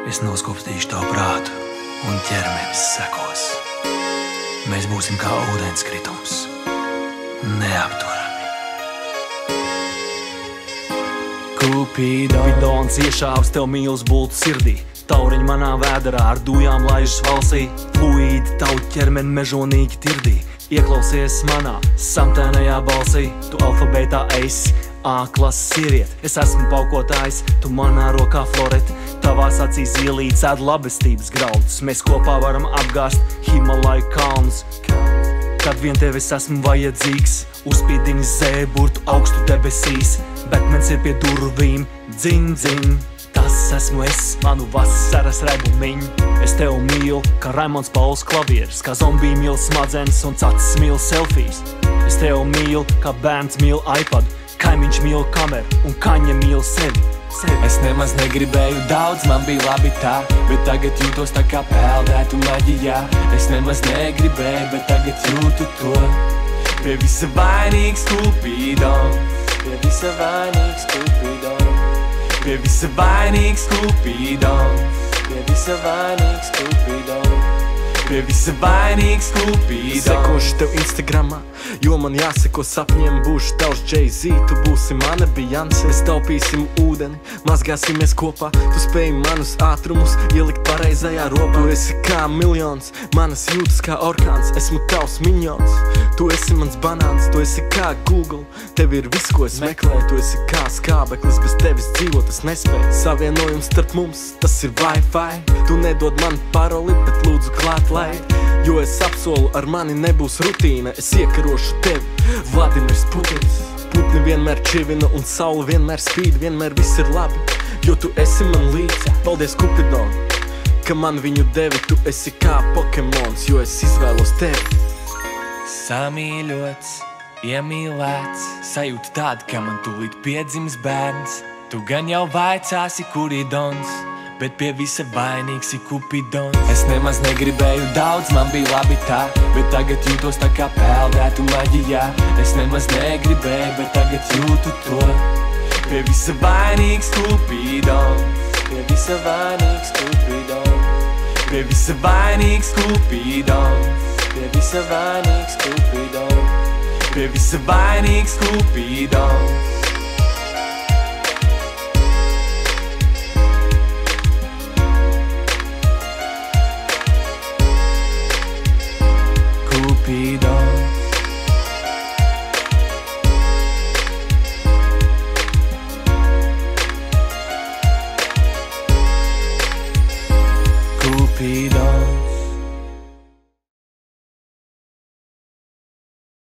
Es noskopstīšu tavu prātu, un ķermenis sekos. Mēs būsim kā ūdenskritums, neapturami. Kupidons iešāvis tev mīlas bultu sirdī. Tauriņi manā vēderā ar dujām laižas valsī. Fluīdi tavu ķermeni mežonīgi tirdī. Ieklausies manā samtēnajā balsī. Tu alfabētā esi A-klases sieviete. Es esmu paukotājs, tu manā rokā florete. Tavās acīs ielīdz ēd labestības graudus. Mēs kopā varam apgāst Himalaju kalnus. Kad vien tev es esmu vajadzīgs, uzspīdini zēburtu augstu debesīs. Betmens ir pie durvīm, dzin, dzin. Tas esmu es, manu vasaras rebumiņu. Es tev mīlu, kā Raimons Pauls klavieris, kā zombija mīl smadzenes un cacis mīl selfijas. Es tev mīlu, kā bērns mīl iPadu, kaimiņš mīl kameru un kaņa mīl sevi. Es nemaz negribēju daudz, man bija labi tā, bet tagad jūtos tā kā peldētu maģijā. Es nemaz negribēju, bet tagad jūtu to. Pie visa vainīgs Kupidons, pie visa vainīgs Kupidons, pie visa vainīgs Kupidons, pie visa vainīgs Kupidons, pie visa vainīgs Kupidons. Sekošu tev Instagramā, jo man jāseko sapņiem. Būšu tavs Jay-Z, tu būsi mana Beyoncé. Mēs taupīsim ūdeni, mazgāsimies kopā. Tu spēji manus ātrumus ielikt pareizajā robā. Tu esi kā miljons, manas jūtas kā orkāns. Esmu tavs miņons, tu esi mans banāns. Tu esi kā Google, tev ir viss, ko es meklēju. Tu esi kā skābeklis, bez tevis dzīvot es nespēju. Savienojums starp mums, tas ir Wi-Fi. Tu nedod man paroli, bet lūdzu klāt laid. Jo es apsolu, ar mani nebūs rutīna. Es iekarošu tevi, Vladimirs Putins. Putni vienmēr čivina un saule vienmēr spīd. Vienmēr viss ir labi, jo tu esi man līdzi. Paldies Kupidon, ka man viņu devi. Tu esi kā Pokemons, jo es izvēlos tevi. Samīļots, iemīlēts, sajūta tāda, ka man tūlīt piedzims bērns. Tu gan jau vaicāsi, kur ir Dons, bet pie visa vainīgs ir Kupidons. Es nemaz negribēju daudz, man bija labi tā, bet tagad jūtos tā kā peldētu maģijā. Es nemaz negribēju, bet tagad jūtu to. Pie visa vainīgs Kupidons, pie visa vainīgs Kupidons, pie visa vainīgs Kupidons, pie visa vainīgs Kupidons, pie visa vainīgs Kupidons. Kupidons, Kupidons.